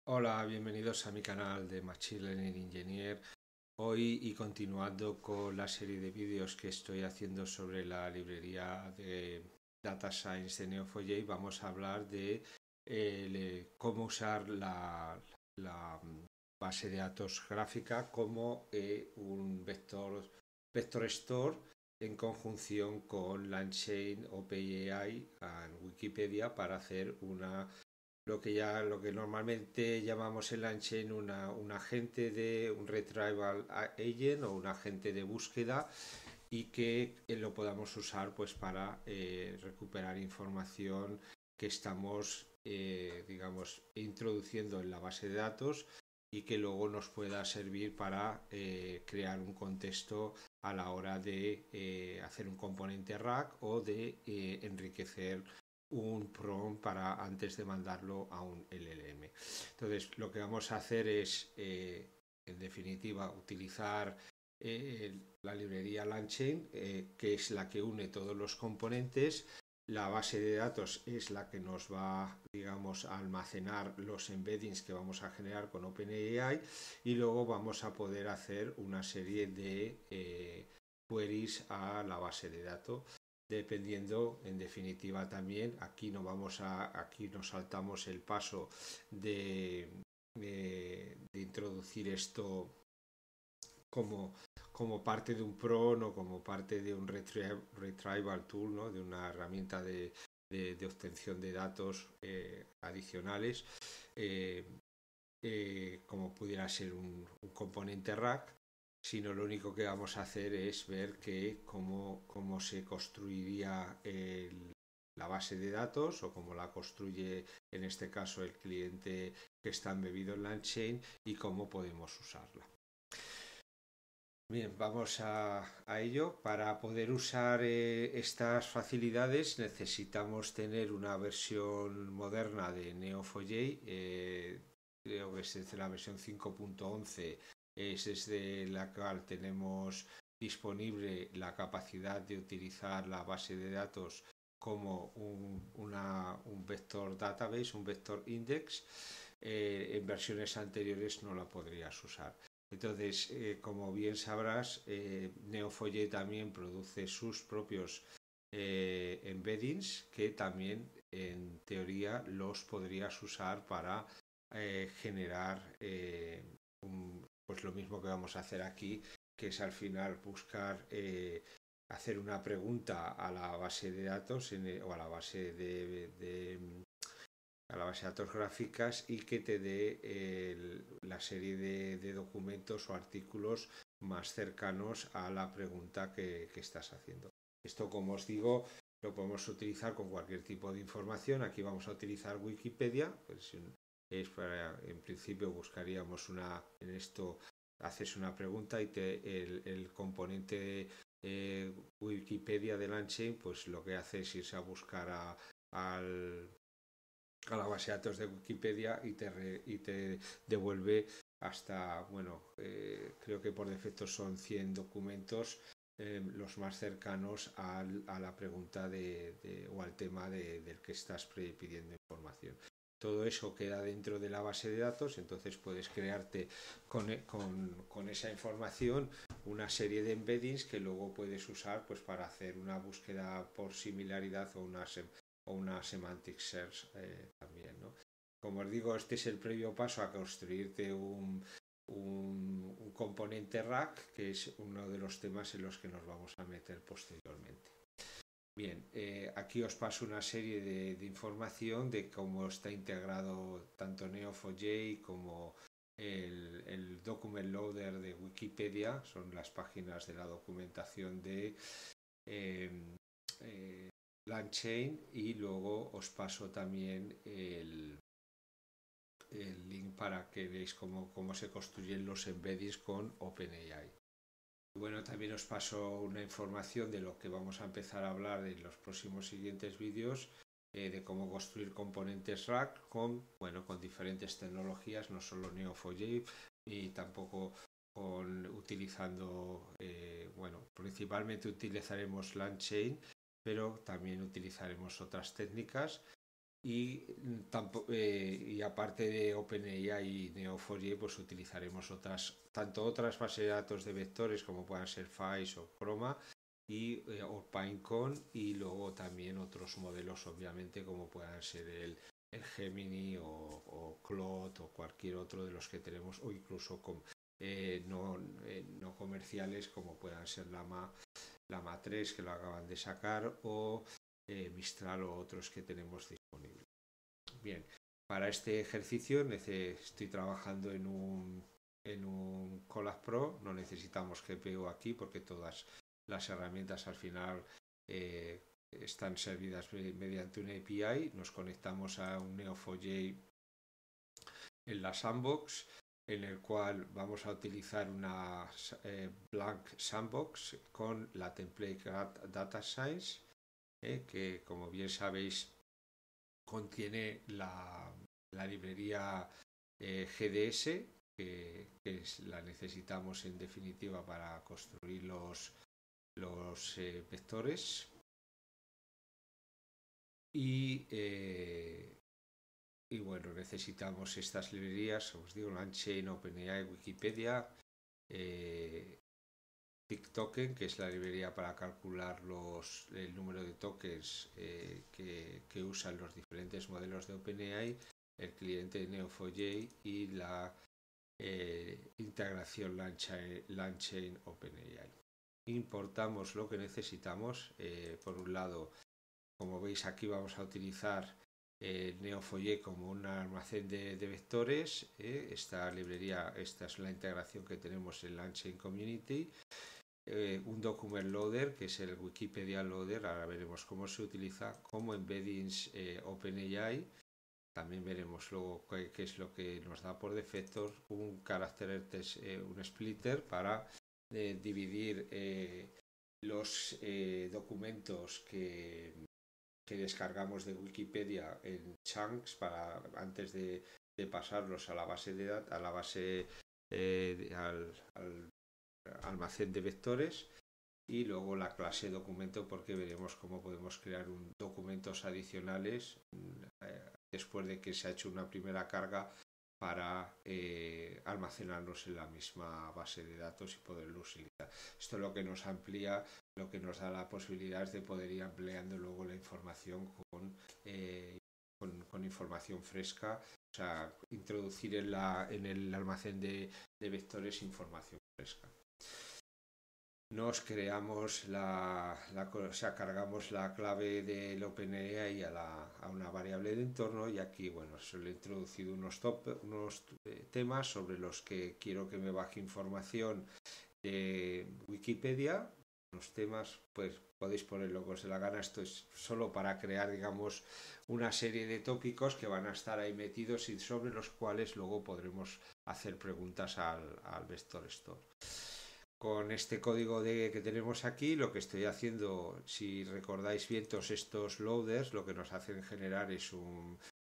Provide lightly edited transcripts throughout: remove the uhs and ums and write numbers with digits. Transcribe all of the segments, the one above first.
Hola, bienvenidos a mi canal de Machine Learning Engineer. Hoy y continuando con la serie de vídeos que estoy haciendo sobre la librería de Data Science de Neo4j, vamos a hablar de cómo usar la base de datos gráfica como un vector store en conjunción con LangChain, OpenAI en Wikipedia para hacer lo que normalmente llamamos en LangChain un agente de un retrieval agent o un agente de búsqueda, y que lo podamos usar pues para recuperar información que estamos digamos introduciendo en la base de datos, y que luego nos pueda servir para crear un contexto a la hora de hacer un componente RAG o de enriquecer un prompt para antes de mandarlo a un LLM. Entonces lo que vamos a hacer es en definitiva utilizar la librería LangChain, que es la que une todos los componentes. La base de datos es la que nos va, digamos, a almacenar los embeddings que vamos a generar con OpenAI, y luego vamos a poder hacer una serie de queries a la base de datos, dependiendo, en definitiva, también aquí aquí nos saltamos el paso de introducir esto como parte de un PRON o como parte de un retrieval tool, ¿no? De una herramienta de obtención de datos adicionales, como pudiera ser un componente RAG, sino lo único que vamos a hacer es ver cómo se construiría la base de datos, o cómo la construye en este caso el cliente que está embebido en LangChain, y cómo podemos usarla. Bien, vamos a ello. Para poder usar estas facilidades necesitamos tener una versión moderna de Neo4j. Creo que es desde la versión 5.11, es desde la cual tenemos disponible la capacidad de utilizar la base de datos como un vector database, un vector index. En versiones anteriores no la podrías usar. Entonces, como bien sabrás, Neo4j también produce sus propios embeddings, que también en teoría los podrías usar para generar pues lo mismo que vamos a hacer aquí, que es al final buscar hacer una pregunta a la base de datos o a la base a la base de datos gráficas, y que te dé la serie de documentos o artículos más cercanos a la pregunta que estás haciendo. Esto, como os digo, lo podemos utilizar con cualquier tipo de información. Aquí vamos a utilizar Wikipedia, pues en principio buscaríamos en esto haces una pregunta y el componente Wikipedia de LangChain pues lo que hace es irse a buscar a la base de datos de Wikipedia y te devuelve hasta, bueno, creo que por defecto son 100 documentos, los más cercanos a la pregunta o al tema del que estás pidiendo información. Todo eso queda dentro de la base de datos, entonces puedes crearte con esa información una serie de embeddings que luego puedes usar pues para hacer una búsqueda por similaridad o una semantic search también, ¿no? Como os digo, este es el previo paso a construirte un componente RAG, que es uno de los temas en los que nos vamos a meter posteriormente. Bien, aquí os paso una serie de información de cómo está integrado tanto Neo4j como el document loader de Wikipedia. Son las páginas de la documentación de LangChain, y luego os paso también el link para que veáis cómo se construyen los embeddings con OpenAI. Bueno, también os paso una información de lo que vamos a empezar a hablar en los próximos siguientes vídeos, de cómo construir componentes RAG con diferentes tecnologías, no solo Neo4j, y tampoco utilizando, principalmente utilizaremos LangChain, pero también utilizaremos otras técnicas. y aparte de OpenAI y Neo4j, pues utilizaremos tanto otras bases de datos de vectores como puedan ser FAISS o Chroma o Pinecone, y luego también otros modelos obviamente como puedan ser el Gemini o Claude o cualquier otro de los que tenemos, o incluso no comerciales como puedan ser Llama 3, que lo acaban de sacar, o Mistral o otros que tenemos disponibles. Bien, para este ejercicio estoy trabajando en un Colab Pro. No necesitamos GPU aquí porque todas las herramientas al final están servidas mediante una API. Nos conectamos a un Neo4j en la sandbox, en el cual vamos a utilizar una blank sandbox con la template Data Science, que como bien sabéis contiene la librería GDS, que la necesitamos en definitiva para construir los vectores. Y bueno, necesitamos estas librerías, os digo, LangChain, OpenAI, Wikipedia, TickToken, que es la librería para calcular el número de tokens que usan los diferentes modelos de OpenAI, el cliente Neo4j y la integración LangChain OpenAI. Importamos lo que necesitamos. Por un lado, como veis aquí, vamos a utilizar Neo4j como un almacén de vectores. Esta librería, esta es la integración que tenemos en LangChain Community. Un document loader, que es el Wikipedia loader, ahora veremos cómo se utiliza, como embeddings OpenAI. También veremos luego qué es lo que nos da por defecto, un character test, un splitter para dividir los documentos que descargamos de Wikipedia en chunks antes de pasarlos a la base de datos, a la base al almacén de vectores, y luego la clase documento, porque veremos cómo podemos crear documentos adicionales después de que se ha hecho una primera carga para almacenarlos en la misma base de datos y poderlo utilizar. Esto es lo que nos amplía, lo que nos da la posibilidad de poder ir ampliando luego la información con información fresca, o sea, introducir en el almacén de vectores información fresca. Nos creamos cargamos la clave del OpenAI a una variable de entorno, y aquí, bueno, solo he introducido unos temas sobre los que quiero que me baje información de Wikipedia. Los temas, pues podéis poner lo que os dé la gana. Esto es solo para crear, digamos, una serie de tópicos que van a estar ahí metidos y sobre los cuales luego podremos hacer preguntas al Vector Store. Con este código que tenemos aquí, lo que estoy haciendo, si recordáis bien, todos estos loaders, lo que nos hacen generar es un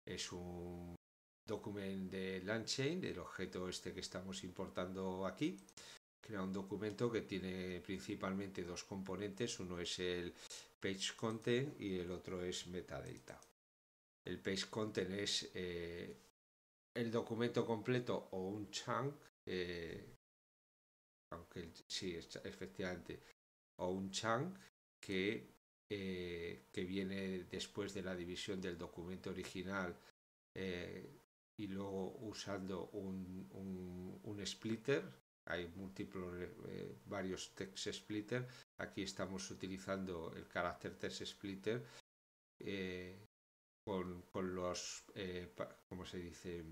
document de LangChain, del objeto este que estamos importando aquí. Crea un documento que tiene principalmente dos componentes, uno es el page content y el otro es metadata. El page content es el documento completo o un chunk, aunque sí, efectivamente, o un chunk que viene después de la división del documento original, y luego usando un splitter. Hay múltiples, varios text splitter. Aquí estamos utilizando el character text splitter con los, ¿cómo se dice?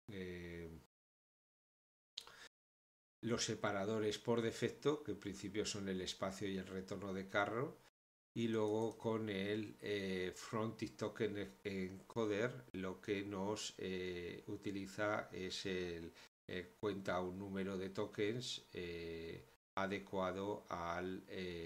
Los separadores por defecto, que en principio son el espacio y el retorno de carro, y luego con el front token encoder lo que nos utiliza es cuenta un número de tokens adecuado al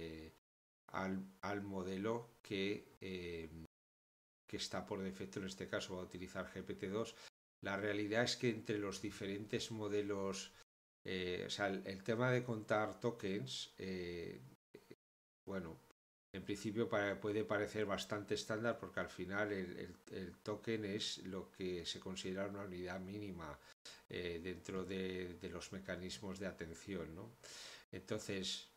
modelo que está por defecto. En este caso va a utilizar GPT-2. La realidad es que entre los diferentes modelos, o sea, el tema de contar tokens, bueno, En principio puede parecer bastante estándar porque al final el token es lo que se considera una unidad mínima dentro de los mecanismos de atención, ¿no? Entonces,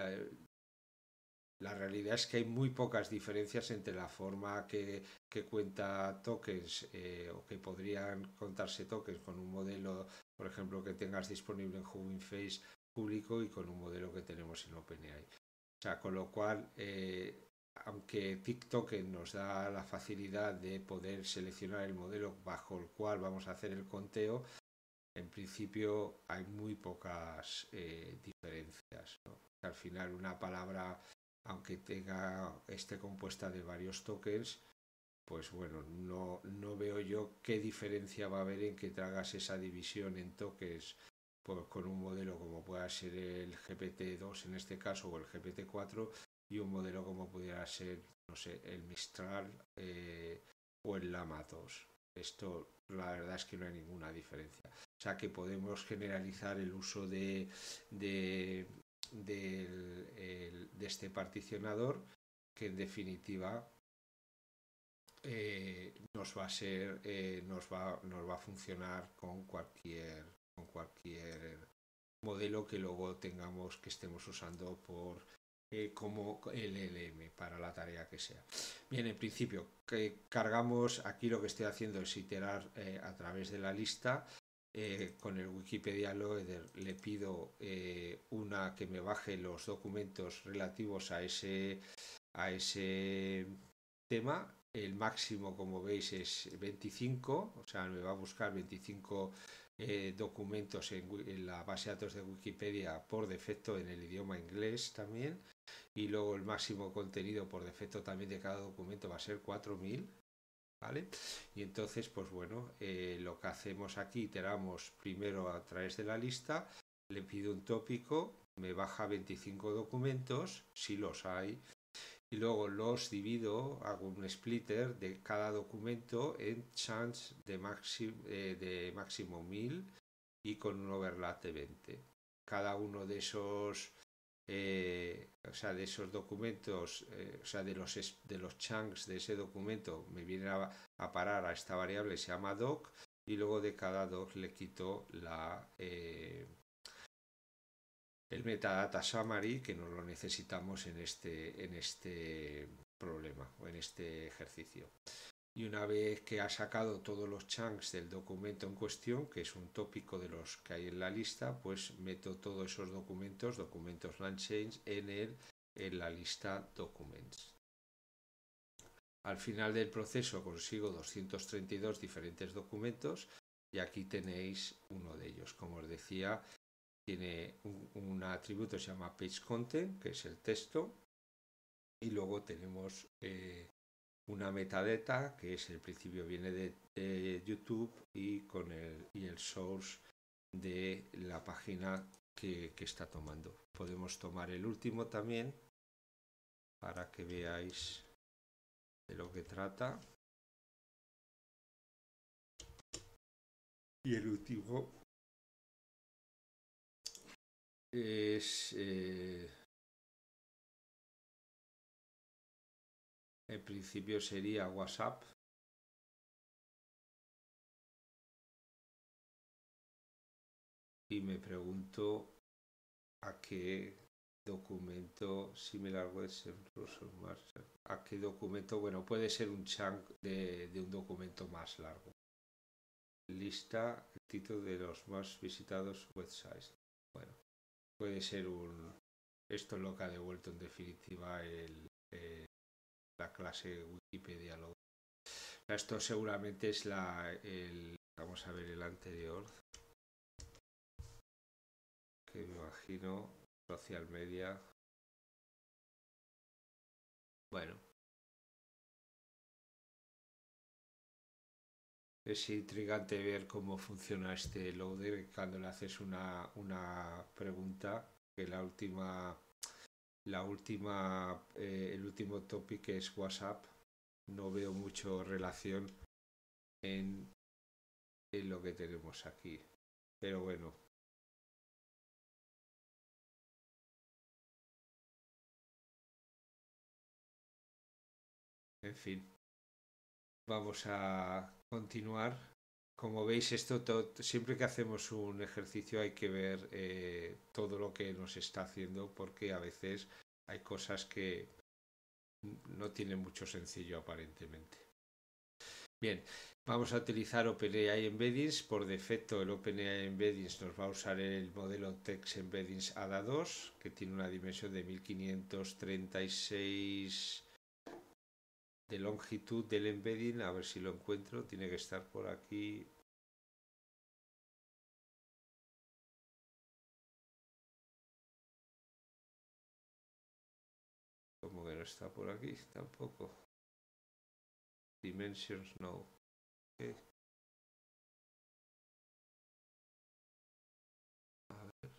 la realidad es que hay muy pocas diferencias entre la forma que cuenta tokens o que podrían contarse tokens con un modelo, por ejemplo, que tengas disponible en Hugging Face público y con un modelo que tenemos en OpenAI. O sea, con lo cual, aunque TikTok nos da la facilidad de poder seleccionar el modelo bajo el cual vamos a hacer el conteo, en principio hay muy pocas diferencias, ¿no? Al final una palabra, aunque esté compuesta de varios tokens, pues bueno, no veo yo qué diferencia va a haber en que tragas esa división en tokens con un modelo como pueda ser el GPT-2 en este caso o el GPT-4 y un modelo como pudiera ser, no sé, el Mistral o el Llama 2. Esto la verdad es que no hay ninguna diferencia. O sea que podemos generalizar el uso de este particionador que en definitiva nos va a ser nos va a funcionar con cualquier modelo que luego tengamos que estemos usando como LLM para la tarea que sea. Bien, en principio cargamos, aquí lo que estoy haciendo es iterar a través de la lista. Con el Wikipedia Loader le pido que me baje los documentos relativos a ese tema. El máximo, como veis, es 25, o sea, me va a buscar 25 documentos en la base de datos de Wikipedia por defecto en el idioma inglés también, y luego el máximo contenido por defecto también de cada documento va a ser 4000, ¿vale? Y entonces, pues bueno, lo que hacemos aquí, iteramos primero a través de la lista, le pido un tópico, me baja 25 documentos, si los hay, y luego los divido, hago un splitter de cada documento en chunks de máximo 1000 y con un overlap de 20. Cada uno de esos o sea, de esos documentos, o sea, de los chunks de ese documento me viene a parar a esta variable, se llama doc, y luego de cada doc le quito el metadata summary, que no lo necesitamos en este problema o en este ejercicio. Y una vez que ha sacado todos los chunks del documento en cuestión, que es un tópico de los que hay en la lista, pues meto todos esos documentos LangChain, en la lista documents. Al final del proceso consigo 232 diferentes documentos y aquí tenéis uno de ellos. Como os decía, tiene un atributo que se llama PageContent, que es el texto, y luego tenemos una metadata, que es el principio, viene de YouTube y el source de la página que está tomando. Podemos tomar el último también para que veáis de lo que trata. Y el último es en principio sería WhatsApp. Y me pregunto a qué documento a qué documento, bueno, puede ser un chunk de un documento más largo. Lista, el título de los más visitados websites. Bueno, puede ser esto es lo que ha devuelto en definitiva la clase Wikipedia. Esto seguramente es vamos a ver el anterior, que me imagino, social media. Bueno, es intrigante ver cómo funciona este loader cuando le haces una pregunta, que el último topic es WhatsApp. No veo mucho relación en lo que tenemos aquí, pero bueno, En fin, vamos a continuar. Como veis, siempre que hacemos un ejercicio hay que ver todo lo que nos está haciendo, porque a veces hay cosas que no tienen mucho sencillo aparentemente. Bien, vamos a utilizar OpenAI Embeddings. Por defecto el OpenAI Embeddings nos va a usar el modelo Text Embeddings ADA2, que tiene una dimensión de 1536 de longitud del embedding. A ver si lo encuentro, tiene que estar por aquí. Como que no está por aquí tampoco. Dimensions no. Okay. A ver.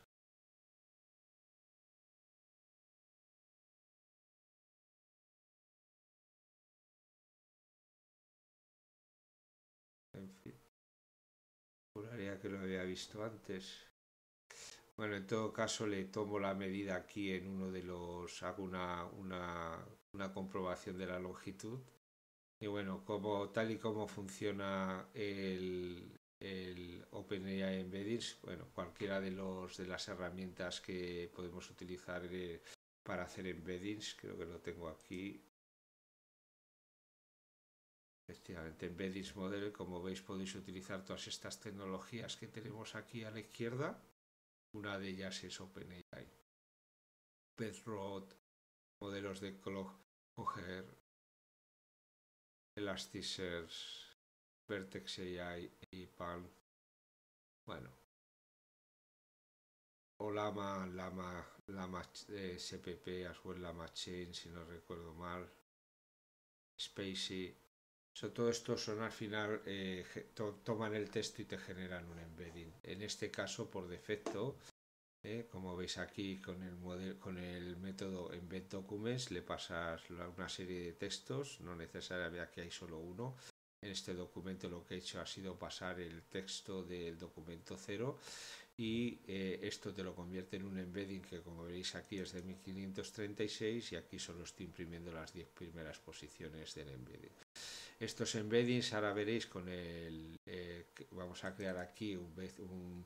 En fin, juraría que lo había visto antes. Bueno, en todo caso le tomo la medida aquí en uno de los, hago una comprobación de la longitud. Y bueno, como tal y como funciona el OpenAI Embeddings, bueno, cualquiera de las herramientas que podemos utilizar para hacer embeddings, creo que lo tengo aquí. Efectivamente, Embeddings Model, como veis podéis utilizar todas estas tecnologías que tenemos aquí a la izquierda. Una de ellas es OpenAI. Bedrock, modelos de Coger, Elasticsearch, Vertex AI y Palm. Bueno, o Lama SPP, as well Lama Chain, si no recuerdo mal. Spacey. Todo esto son al final, toman el texto y te generan un embedding. En este caso, por defecto, como veis aquí con el método embed documents, le pasas una serie de textos, no necesariamente que hay solo uno. En este documento lo que he hecho ha sido pasar el texto del documento 0 y esto te lo convierte en un embedding que, como veis aquí, es de 1536 y aquí solo estoy imprimiendo las 10 primeras posiciones del embedding. Estos embeddings ahora veréis con vamos a crear aquí un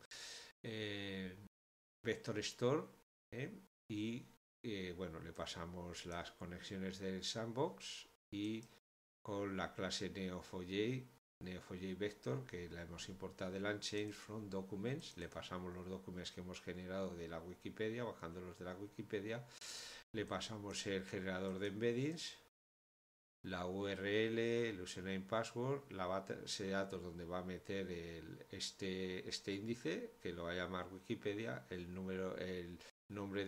vector store y bueno, le pasamos las conexiones del sandbox y con la clase Neo4j Vector, que la hemos importado del Unchained from Documents, le pasamos los documentos que hemos generado de la Wikipedia, bajándolos de la Wikipedia, le pasamos el generador de embeddings, la URL, el username password, la base de datos donde va a meter este índice, que lo va a llamar Wikipedia, el nombre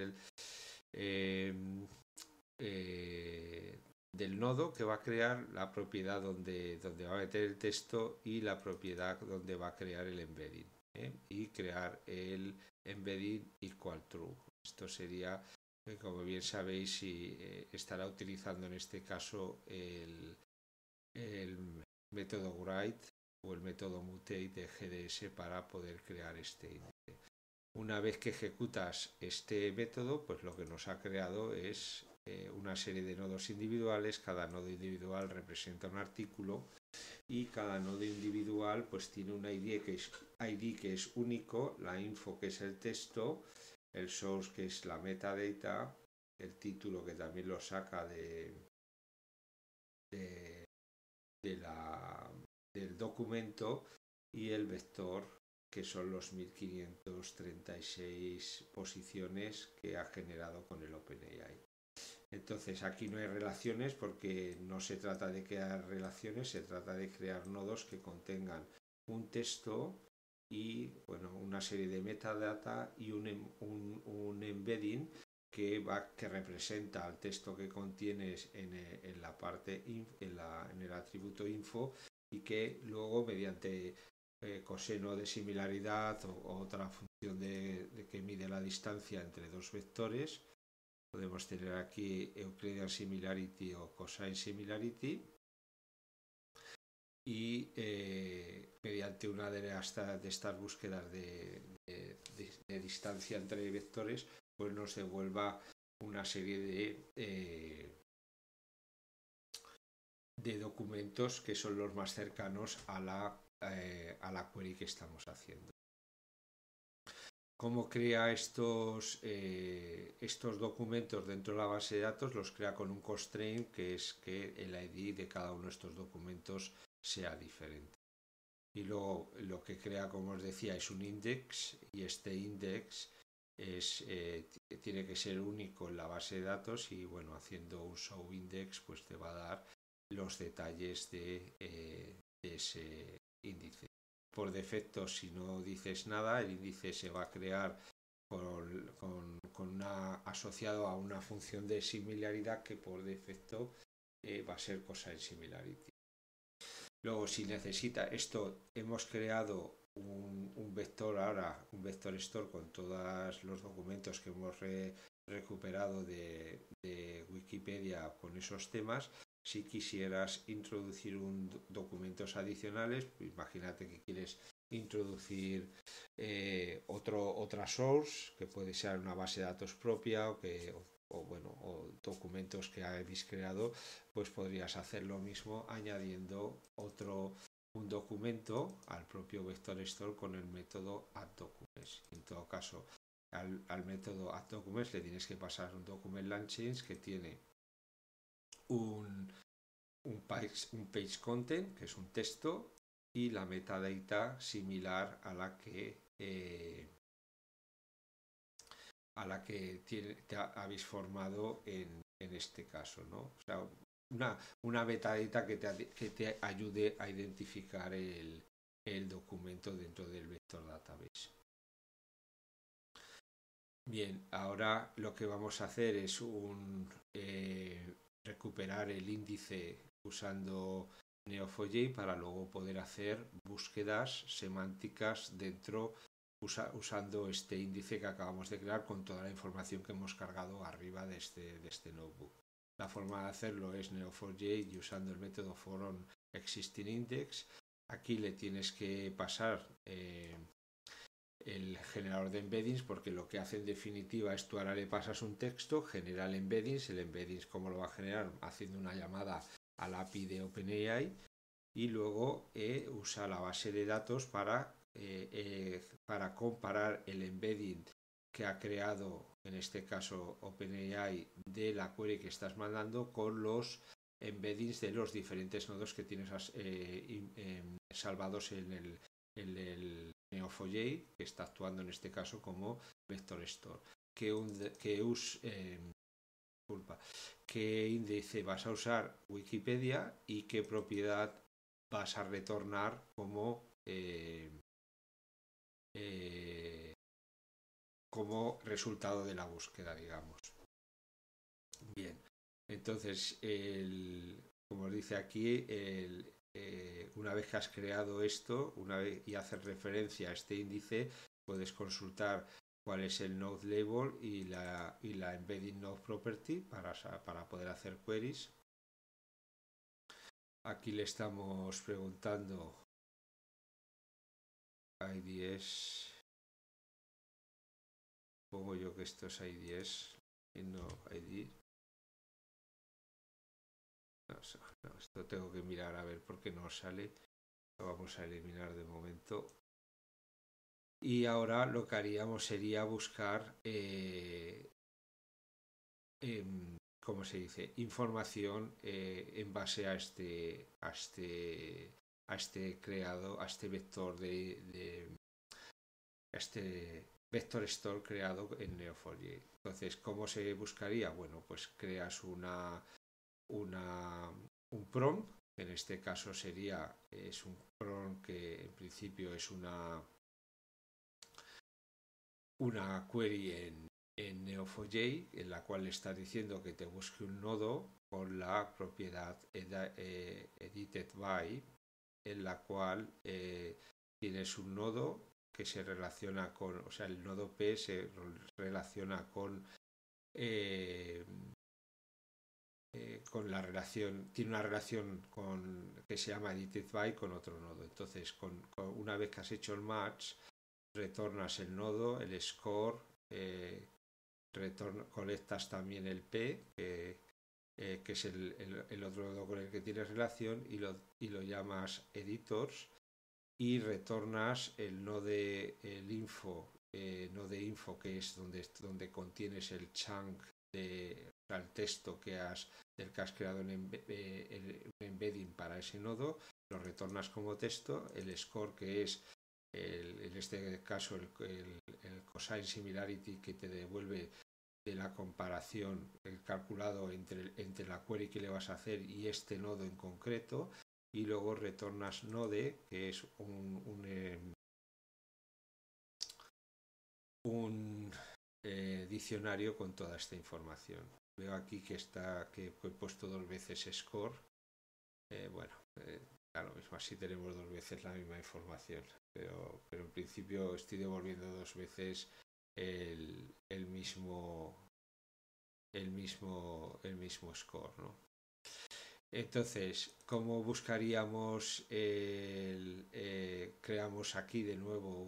del nodo que va a crear, la propiedad donde va a meter el texto y la propiedad donde va a crear el embedding, y crear el embedding equal true. Esto sería, como bien sabéis, si estará utilizando en este caso el método write o el método mutate de GDS para poder crear este índice. Una vez que ejecutas este método, pues lo que nos ha creado es una serie de nodos individuales. Cada nodo individual representa un artículo y cada nodo individual pues tiene un ID que es único, la info que es el texto, el source que es la metadata, el título que también lo saca del documento y el vector que son los 1536 posiciones que ha generado con el OpenAI. Entonces aquí no hay relaciones porque no se trata de crear relaciones, se trata de crear nodos que contengan un texto y bueno, una serie de metadata y un embedding que representa al texto que contienes en la parte en el atributo info y que luego mediante coseno de similaridad o otra función que mide la distancia entre dos vectores, podemos tener aquí Euclidean Similarity o Cosine Similarity y mediante una de estas búsquedas de distancia entre vectores pues nos devuelva una serie de documentos que son los más cercanos a la query que estamos haciendo. ¿Cómo crea estos documentos dentro de la base de datos? Los crea con un constraint, que es que el ID de cada uno de estos documentos sea diferente. Y luego lo que crea, como os decía, es un index, y este index tiene que ser único en la base de datos, y bueno, haciendo un show index pues te va a dar los detalles de ese índice. Por defecto, si no dices nada, el índice se va a crear asociado a una función de similaridad que por defecto va a ser cosa en similarity. Luego, si necesita esto, hemos creado un vector ahora, un vector store con todos los documentos que hemos recuperado de Wikipedia con esos temas. Si quisieras introducir documentos adicionales, pues imagínate que quieres introducir otra source, que puede ser una base de datos propia o documentos que habéis creado, pues podrías hacer lo mismo añadiendo un documento al propio vector store con el método addDocuments. En todo caso, al método addDocuments le tienes que pasar un document LangChain que tiene un page content, que es un texto, y la metadata similar a la que habéis formado en este caso, ¿no? O sea, una metadata que te ayude a identificar el documento dentro del vector database. Bien, ahora lo que vamos a hacer es recuperar el índice usando Neo4j para luego poder hacer búsquedas semánticas dentro usando este índice que acabamos de crear con toda la información que hemos cargado arriba de este notebook. La forma de hacerlo es Neo4j y usando el método forOnExistingIndex. Aquí le tienes que pasar el generador de embeddings, porque lo que hace en definitiva es tú ahora le pasas un texto, genera el embeddings, ¿cómo lo va a generar? Haciendo una llamada al API de OpenAI, y luego usa la base de datos para comparar el embedding que ha creado, en este caso OpenAI, de la query que estás mandando con los embeddings de los diferentes nodos que tienes salvados en el Neo4j, que está actuando en este caso como vector store. ¿Qué índice vas a usar? Wikipedia. ¿Y qué propiedad vas a retornar como resultado de la búsqueda, digamos? Bien, entonces, como os dice aquí, una vez que has creado esto, y haces referencia a este índice, puedes consultar cuál es el node label y la embedding node property para poder hacer queries. Aquí le estamos preguntando IDs. Pongo yo que esto es IDs y no ID. No, esto tengo que mirar a ver por qué no sale. Lo vamos a eliminar de momento. Y ahora lo que haríamos sería buscar ¿cómo se dice? Información en base a este vector este vector store creado en Neo4j. Entonces, ¿cómo se buscaría? Bueno, pues creas un prompt, que en este caso es un prompt que en principio es una query en Neo4j, en la cual le estás diciendo que te busque un nodo con la propiedad edited by, en la cual tienes un nodo que se relaciona o sea, el nodo P se relaciona con la relación, tiene una relación que se llama edited by con otro nodo. Entonces, una vez que has hecho el match, retornas el nodo, el score, colectas también el P, que es el otro nodo con el que tienes relación, y lo llamas editors, y retornas el node info, que es donde contienes el chunk o sea, el texto del que has creado un embedding para ese nodo, lo retornas como texto. El score, que es en este caso el cosine similarity, que te devuelve de la comparación, el calculado entre la query que le vas a hacer y este nodo en concreto. Y luego retornas node, que es un diccionario con toda esta información. Veo aquí que he puesto 2 veces score. Bueno, claro, mismo así tenemos 2 veces la misma información, pero en principio estoy devolviendo 2 veces el mismo score, ¿no? Entonces, ¿cómo buscaríamos? Creamos aquí de nuevo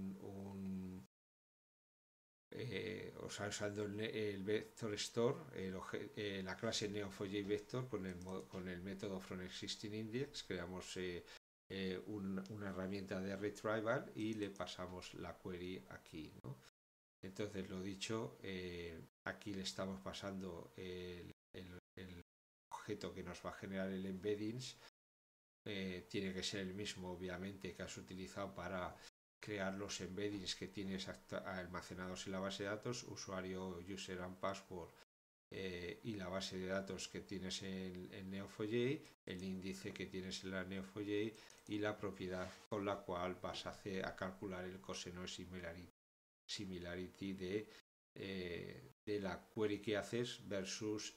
o sea, usando el vector store, la clase Neo4j-Vector con el método FromExistingIndex, creamos una herramienta de retrieval y le pasamos la query aquí, ¿no? Entonces, lo dicho, aquí le estamos pasando el objeto que nos va a generar el embeddings. Tiene que ser el mismo, obviamente, que has utilizado para crear los embeddings que tienes almacenados en la base de datos, usuario, user and password, y la base de datos que tienes en Neo4j, el índice que tienes en la Neo4j y la propiedad con la cual vas a calcular el coseno similarity de la query que haces versus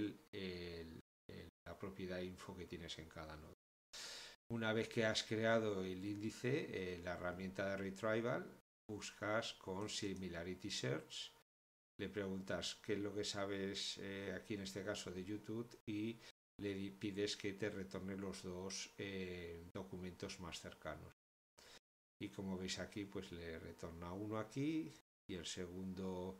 la propiedad info que tienes en cada nodo. Una vez que has creado el índice, la herramienta de retrieval, buscas con Similarity Search, le preguntas qué es lo que sabes, aquí en este caso de YouTube, y le pides que te retorne los 2 documentos más cercanos. Y como veis aquí, pues le retorna uno aquí y el segundo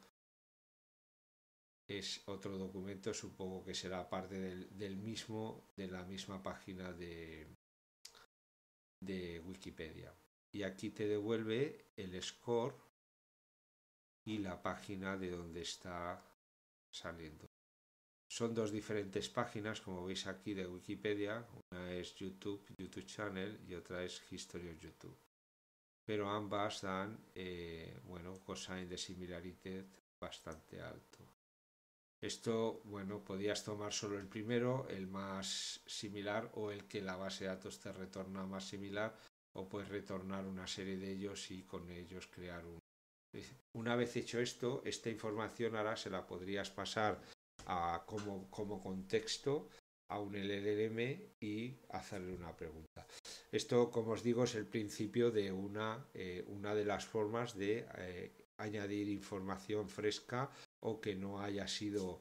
es otro documento, supongo que será parte de la misma página de Wikipedia. Y aquí te devuelve el score y la página de donde está saliendo. Son 2 diferentes páginas, como veis aquí, de Wikipedia. Una es YouTube Channel, y otra es History of YouTube. Pero ambas dan, cosine de similarity bastante alto. Esto, podías tomar solo el primero, el más similar, o el que la base de datos te retorna más similar, o puedes retornar una serie de ellos y con ellos crear un. Una vez hecho esto, esta información ahora se la podrías pasar como contexto a un LLM y hacerle una pregunta. Esto, como os digo, es el principio de una de las formas de añadir información fresca o que no haya sido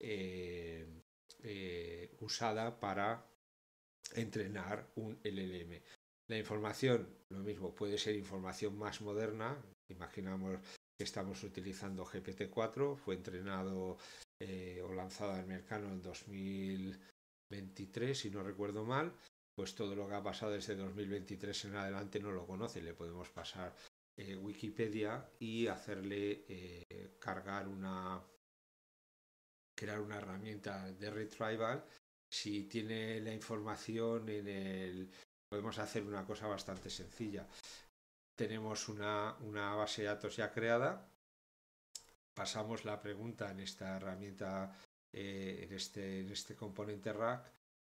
usada para entrenar un LLM. La información, lo mismo, puede ser información más moderna. Imaginamos que estamos utilizando GPT-4, fue entrenado o lanzado al mercado en 2023, si no recuerdo mal. Pues todo lo que ha pasado desde 2023 en adelante no lo conoce. Le podemos pasar Wikipedia y hacerle crear una herramienta de retrieval. Si tiene la información podemos hacer una cosa bastante sencilla. Tenemos una base de datos ya creada, pasamos la pregunta en esta herramienta, en este componente rack,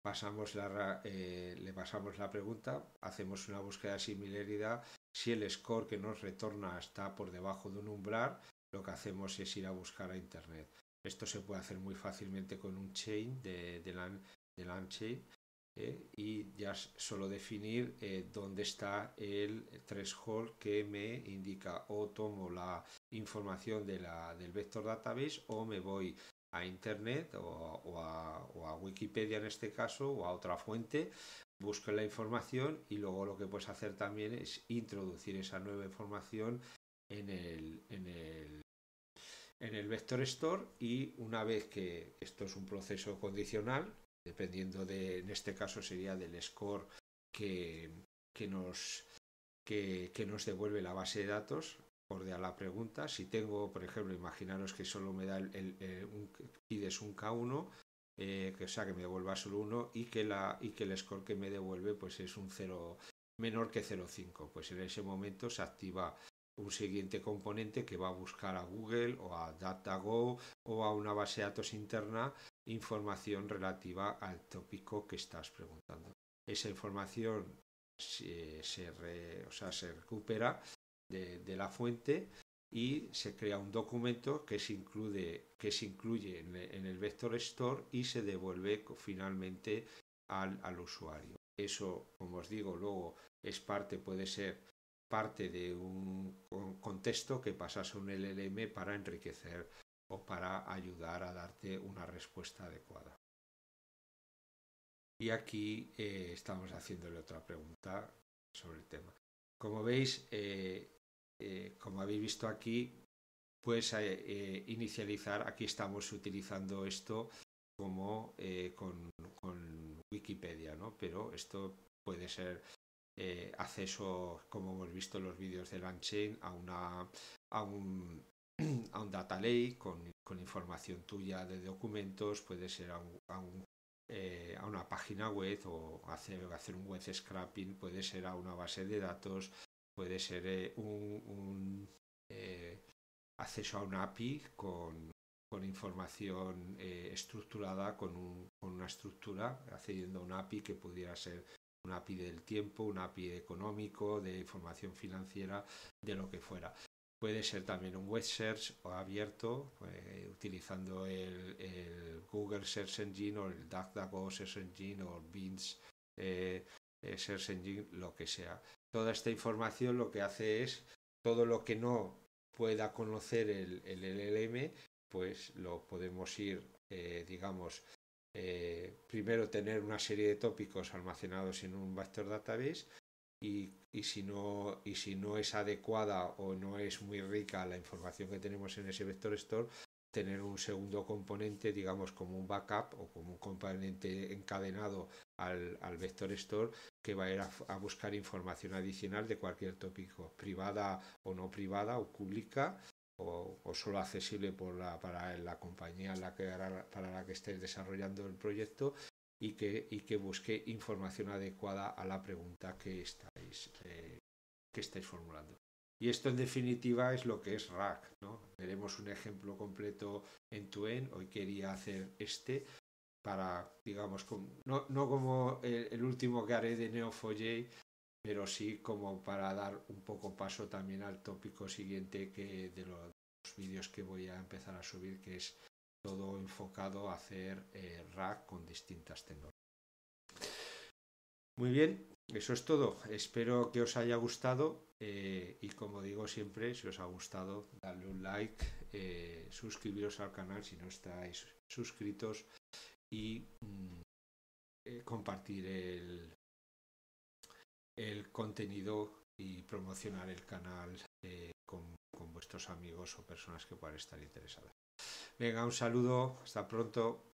le pasamos la pregunta, hacemos una búsqueda de similaridad. Si el score que nos retorna está por debajo de un umbral, lo que hacemos es ir a buscar a internet. Esto se puede hacer muy fácilmente con un chain de LangChain, y ya solo definir dónde está el threshold que me indica, o tomo la información del vector database o me voy a internet o a Wikipedia en este caso, o a otra fuente, busco la información y luego lo que puedes hacer también es introducir esa nueva información en en el Vector Store, y una vez que esto es un proceso condicional, dependiendo en este caso sería del score que, que nos, que nos devuelve la base de datos, acorde a la pregunta. Si tengo, por ejemplo, imaginaros que solo me da un KID es un K1, que, o sea, que me devuelva solo 1 y que el score que me devuelve pues es un 0 menor que 0,5. Pues en ese momento se activa un siguiente componente que va a buscar a Google o a DataGo o a una base de datos interna información relativa al tópico que estás preguntando. Esa información se recupera de la fuente y se crea un documento que se incluye en el Vector Store y se devuelve finalmente al usuario. Eso, como os digo, luego puede ser parte de un contexto que pasas a un LLM para enriquecer o para ayudar a darte una respuesta adecuada. Y aquí estamos haciéndole otra pregunta sobre el tema. Como veis, como habéis visto aquí, pues inicializar, aquí estamos utilizando esto como con Wikipedia, ¿no? Pero esto puede ser acceso, como hemos visto en los vídeos de LangChain, a un data lake con información tuya de documentos, puede ser a una página web o hacer un web scraping, puede ser a una base de datos, puede ser un acceso a una API con información estructurada, con una estructura, accediendo a una API que pudiera ser una API del tiempo, una API económico, de información financiera, de lo que fuera. Puede ser también un web search o abierto, utilizando el Google Search Engine o el DuckDuckGo Search Engine o Bing Search Engine, lo que sea. Toda esta información lo que hace es todo lo que no pueda conocer el LLM, pues lo podemos ir, primero tener una serie de tópicos almacenados en un vector database y si no es adecuada o no es muy rica la información que tenemos en ese vector store, tener un segundo componente, digamos como un backup o como un componente encadenado al vector store que va a ir a buscar información adicional de cualquier tópico, privada o no privada o pública o solo accesible para la compañía para la que estés desarrollando el proyecto y que busque información adecuada a la pregunta que estáis formulando. Y esto en definitiva es lo que es RAG, ¿no? Veremos un ejemplo completo end-to-end. Hoy quería hacer para, digamos, no como el último que haré de Neo4j, pero sí como para dar un poco paso también al tópico siguiente de los vídeos que voy a empezar a subir, que es todo enfocado a hacer RAG con distintas tecnologías. Muy bien, eso es todo. Espero que os haya gustado y como digo siempre, si os ha gustado, dadle un like, suscribiros al canal si no estáis suscritos y compartir el contenido y promocionar el canal con vuestros amigos o personas que puedan estar interesadas. Venga, un saludo, hasta pronto.